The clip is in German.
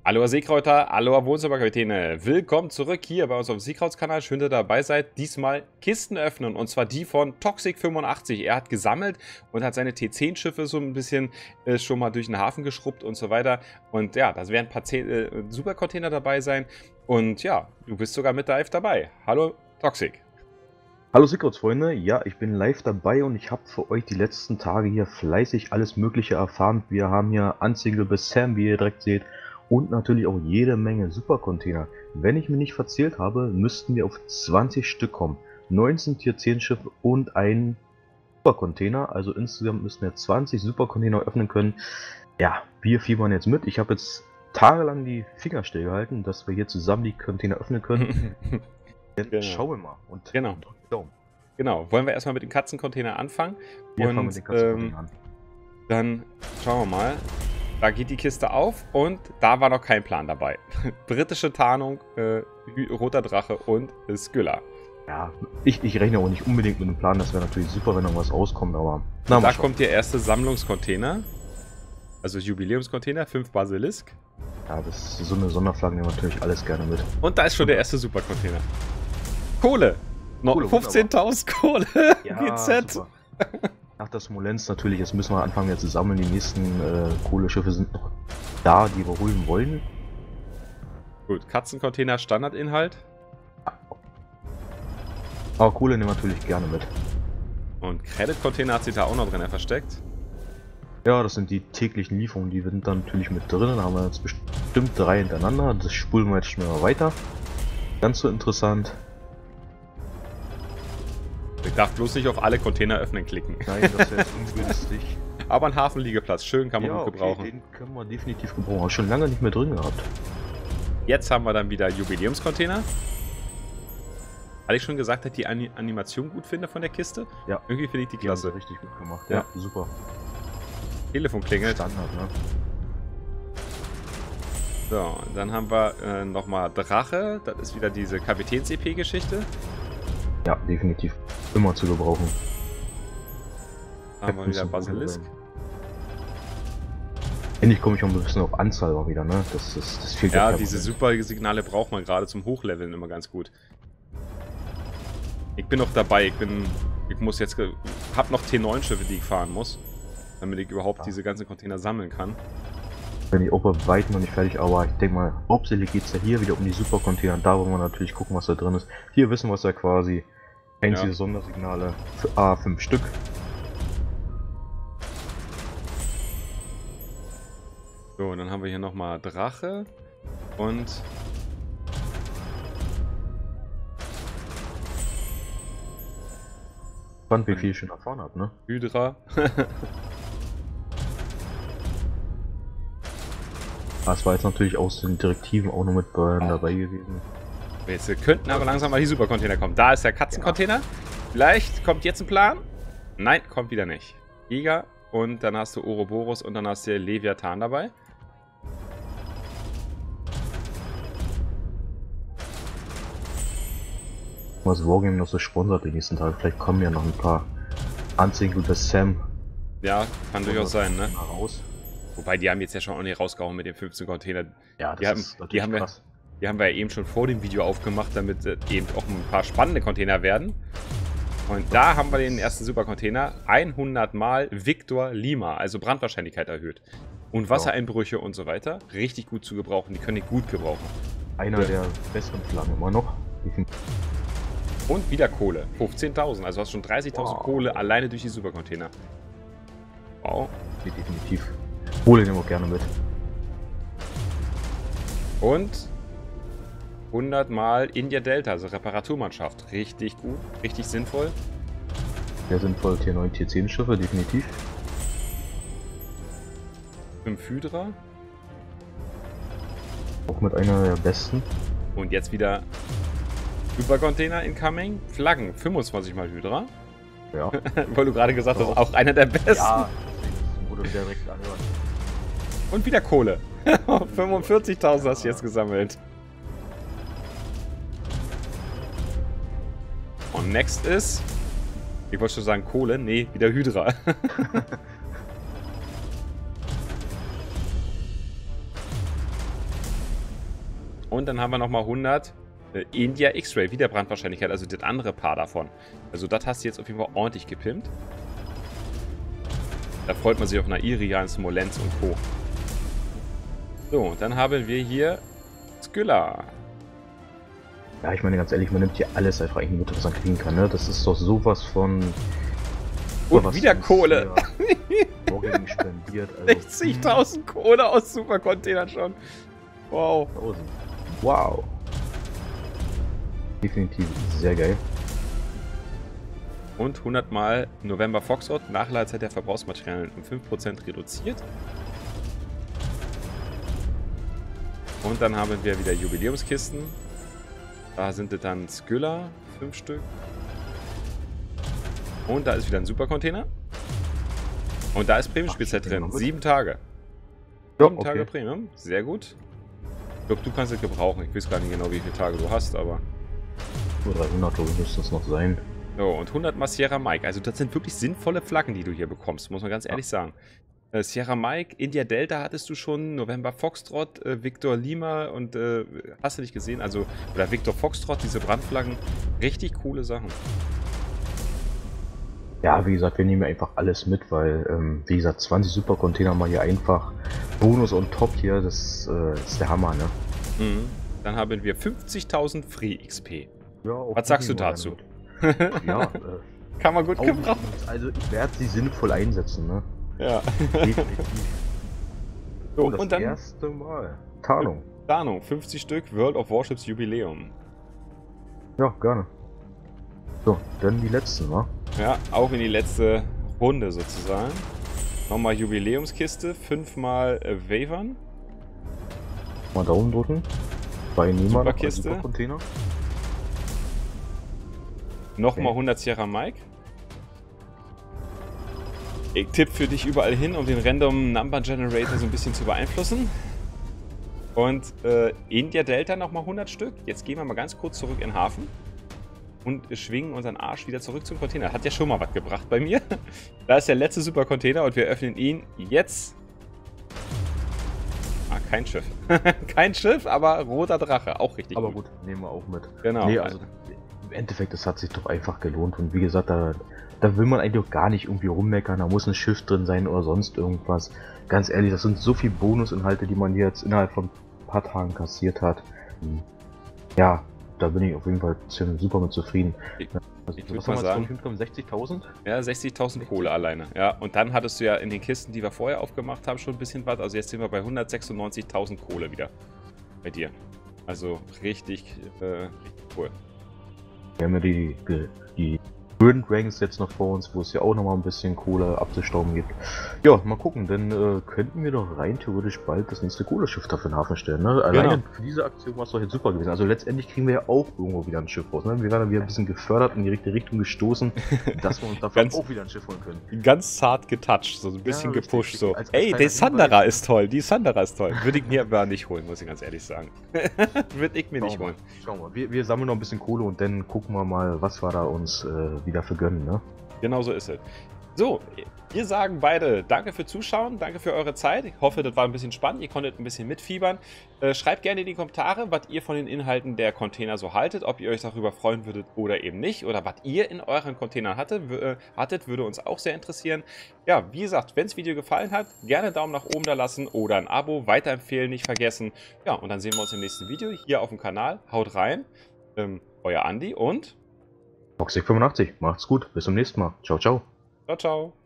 Hallo Seekräuter, hallo Wohnzimmerkapitäne. Willkommen zurück hier bei uns auf dem Seekrautskanal. Schön, dass ihr dabei seid. Diesmal Kisten öffnen und zwar die von Toxic85. Er hat gesammelt und hat seine T10-Schiffe so ein bisschen schon mal durch den Hafen geschrubbt und so weiter. Und ja, da werden ein paar Supercontainer dabei sein. Und ja, du bist sogar mit live dabei. Hallo Toxic. Hallo Seekrautsfreunde, ja, ich bin live dabei und ich habe für euch die letzten Tage hier fleißig alles Mögliche erfahren. Wir haben hier Unsingle bis Sam, wie ihr direkt seht, und natürlich auch jede Menge Supercontainer. Wenn ich mich nicht verzählt habe, müssten wir auf 20 Stück kommen. 19 Tier 10 Schiffe und ein Supercontainer, also insgesamt müssten wir 20 Supercontainer öffnen können. Ja, wir fiebern jetzt mit. Ich habe jetzt tagelang die Finger stillgehalten, dass wir hier zusammen die Container öffnen können. Genau. Schauen wir mal und Genau. Daumen. Genau, wollen wir erstmal mit den Katzencontainer anfangen? Wir fangen mit den Katzencontainern an. Dann schauen wir mal. Da geht die Kiste auf und da war noch kein Plan dabei. Britische Tarnung, roter Drache und Skylla. Ja, ich rechne auch nicht unbedingt mit dem Plan, das wäre natürlich super, wenn irgendwas rauskommt, aber... Na, da kommt der erste Sammlungscontainer. Also Jubiläumscontainer, 5 Basilisk. Ja, das ist so eine Sonderflagge, nehmen wir natürlich alles gerne mit. Und da ist schon der erste Supercontainer. Kohle! Noch 15.000 Kohle! Ja, GZ! super. Nach der Smolensk natürlich, jetzt müssen wir anfangen jetzt zu sammeln. Die nächsten Kohleschiffe sind noch da, die wir holen wollen. Gut, Katzencontainer, Standardinhalt. Aber Kohle nehmen wir natürlich gerne mit. Und Credit-Container hat sich da auch noch drin versteckt. Ja, das sind die täglichen Lieferungen, die sind dann natürlich mit drin. Da haben wir jetzt bestimmt 3 hintereinander. Das spulen wir jetzt schnell mal weiter. Ganz so interessant. Ich darf bloß nicht auf alle Container öffnen klicken. Nein, das wäre jetzt ungünstig. Aber ein Hafenliegeplatz, schön, kann man Ja, gut gebrauchen. Okay, den können wir definitiv gebrauchen. Auch schon lange nicht mehr drin gehabt. Jetzt haben wir dann wieder Jubiläumscontainer. Hatte ich schon gesagt, dass ich die Animation gut finde von der Kiste? Ja. Irgendwie finde ich die klasse. Ja, richtig gut gemacht. Ja. Ja, super. Telefon klingelt. Standard, ne? So, dann haben wir nochmal Drache. Das ist wieder diese Kapitäns-EP-Geschichte. Ja, definitiv. Immer zu gebrauchen. Da haben wir wieder Basilisk. Endlich komme ich auch ein bisschen auf Anzahl mal wieder, ne? Das fehlt ja. Diese Super-Signale braucht man gerade zum Hochleveln immer ganz gut. Ich bin noch dabei. Ich muss jetzt... Hab noch T9-Schiffe, die ich fahren muss. Damit ich überhaupt diese ganzen Container sammeln kann. Bin ich auch bei weitem noch nicht fertig, aber ich denke mal, hauptsächlich geht es ja hier wieder um die Supercontainer. Da wollen wir natürlich gucken, was da drin ist. Hier wissen wir es ja quasi. Einzige Sondersignale für A5 Stück. So, und dann haben wir hier nochmal Drache und Spannend, wie viel ich schon erfahren habe, ne? Hydra. Das war jetzt natürlich aus den Direktiven auch noch mit dabei gewesen. Jetzt könnten aber langsam mal die Supercontainer kommen. Da ist der Katzencontainer. Ja. Vielleicht kommt jetzt ein Plan. Nein, kommt wieder nicht. Giga und dann hast du Ouroboros und dann hast du Leviathan dabei. Was Wargame noch so sponsert die nächsten Tage. Vielleicht kommen ja noch ein paar Unsingle bis Sam. Ja, kann durchaus sein, ne? Raus. Wobei, die haben jetzt ja schon auch nicht rausgehauen mit den 15 Container. Ja, das ist natürlich krass. Die haben wir ja eben schon vor dem Video aufgemacht, damit eben auch ein paar spannende Container werden. Und da haben wir den ersten Supercontainer 100 mal Victor Lima, also Brandwahrscheinlichkeit erhöht. Und Wassereinbrüche und so weiter. Richtig gut zu gebrauchen, die können die gut gebrauchen. Einer der besseren Flaggen immer noch. Und wieder Kohle, 15.000, also hast schon 30.000 Kohle alleine durch die Supercontainer. Wow. Definitiv. Kohle nehmen wir auch gerne mit. Und 100 mal India Delta, also Reparaturmannschaft. Richtig gut, richtig sinnvoll. Sehr sinnvoll, Tier 9, Tier 10 Schiffe, definitiv. 5 Hydra. Auch mit einer der besten. Und jetzt wieder Supercontainer incoming. Flaggen, 25 mal Hydra. Ja. Weil du gerade gesagt hast, auch einer der besten. Ja, deswegen wurde direkt anhören. Und wieder Kohle. 45.000 hast du jetzt gesammelt. Und next ist... Ich wollte schon sagen Kohle. Nee, wieder Hydra. Und dann haben wir nochmal 100 India X-Ray, wieder Brandwahrscheinlichkeit, also das andere Paar davon. Also das hast du jetzt auf jeden Fall ordentlich gepimpt. Da freut man sich auf Irian, Smolensk und Co. So, und dann haben wir hier Skylla. Ja, ich meine ganz ehrlich, man nimmt hier alles einfach eigentlich mit, was man kriegen kann, ne? Das ist doch sowas von... Und wieder Kohle. Morgen spendiert. Also, 60.000 Kohle aus Supercontainern schon. Wow. Wow. Definitiv sehr geil. Und 100 Mal November Foxtrot, Nachladezeit der Verbrauchsmaterialien um 5% reduziert. Und dann haben wir wieder Jubiläumskisten. Da sind es dann Skylla, 5 Stück. Und da ist wieder ein Supercontainer. Und da ist Premium-Spielzeit drin. 7 Tage. 7 Tage Premium. Sehr gut. Ich glaube, du kannst es gebrauchen. Ich weiß gar nicht genau, wie viele Tage du hast, aber... Nur 300 müsste es noch sein. So, und 100 mal Sierra Mike. Also das sind wirklich sinnvolle Flaggen, die du hier bekommst, muss man ganz ehrlich sagen. Sierra Mike, India Delta hattest du schon, November Foxtrot, Victor Lima und hast du nicht gesehen? Also, oder Victor Foxtrot, diese Brandflaggen. Richtig coole Sachen. Ja, wie gesagt, wir nehmen einfach alles mit, weil, wie gesagt, 20 Supercontainer mal hier einfach Bonus on top hier, das ist der Hammer, ne? Mhm. Dann haben wir 50.000 Free XP. Ja, was sagst du dazu? Ja, kann man gut gebrauchen. Also ich werde sie sinnvoll einsetzen, ne? Ja. Definitiv. So, das und dann erste Mal. Tarnung. Tarnung, 50 Stück, World of Warships Jubiläum. Ja, gerne. So, dann die letzten, wa? Ja, auch in die letzte Runde sozusagen. Nochmal Jubiläumskiste, 5 mal Wavern. Mal Daumen drücken. Bei niemand. Superkiste. Supercontainer. Nochmal 100 Sierra Mike. Ich tippe für dich überall hin, um den Random Number Generator so ein bisschen zu beeinflussen. Und India Delta nochmal 100 Stück. Jetzt gehen wir mal ganz kurz zurück in den Hafen. Und schwingen unseren Arsch wieder zurück zum Container. Hat ja schon mal was gebracht bei mir. Da ist der letzte Supercontainer und wir öffnen ihn jetzt. Ah, kein Schiff. Kein Schiff, aber roter Drache. Auch richtig aber gut, nehmen wir auch mit. Genau. Nee, also im Endeffekt, das hat sich doch einfach gelohnt. Und wie gesagt, da will man eigentlich auch gar nicht irgendwie rummeckern. Da muss ein Schiff drin sein oder sonst irgendwas. Ganz ehrlich, das sind so viele Bonusinhalte, die man hier jetzt innerhalb von ein paar Tagen kassiert hat. Ja, da bin ich auf jeden Fall super mit zufrieden. Also, ich würde mal sagen, 60.000? Ja, 60.000 Kohle alleine. Ja, und dann hattest du ja in den Kisten, die wir vorher aufgemacht haben, schon ein bisschen was. Also jetzt sind wir bei 196.000 Kohle wieder bei dir. Also richtig, richtig cool. Wir haben ja die Grand Ranks jetzt noch vor uns, wo es ja auch nochmal ein bisschen Kohle abzustauben gibt. Ja, mal gucken, dann könnten wir doch rein theoretisch bald das nächste Kohleschiff dafür in den Hafen stellen. Ne? Alleine für diese Aktion war es doch jetzt super gewesen. Also letztendlich kriegen wir ja auch irgendwo wieder ein Schiff raus. Ne? Wir werden dann wieder ein bisschen gefördert, in die richtige Richtung gestoßen, dass wir uns dafür auch wieder ein Schiff holen können. Ganz zart getatscht, so ein bisschen gepusht. So. Ey, die Sandara ist toll, die Sandara ist toll. Würde ich mir aber nicht holen, muss ich ganz ehrlich sagen. Würde ich mir nicht holen. Schauen wir. Wir sammeln noch ein bisschen Kohle und dann gucken wir mal, was wir da uns wieder für gönnen, ne? Genau so ist es. So, wir sagen beide danke für Zuschauen, danke für eure Zeit. Ich hoffe, das war ein bisschen spannend, ihr konntet ein bisschen mitfiebern. Schreibt gerne in die Kommentare, was ihr von den Inhalten der Container so haltet, ob ihr euch darüber freuen würdet oder eben nicht. Oder was ihr in euren Containern hattet, würde uns auch sehr interessieren. Ja, wie gesagt, wenn das Video gefallen hat, gerne einen Daumen nach oben da lassen oder ein Abo, weiterempfehlen nicht vergessen. Ja, und dann sehen wir uns im nächsten Video hier auf dem Kanal. Haut rein, euer Andi und... Toxic85, macht's gut, bis zum nächsten Mal. Ciao, ciao. Ciao, ciao.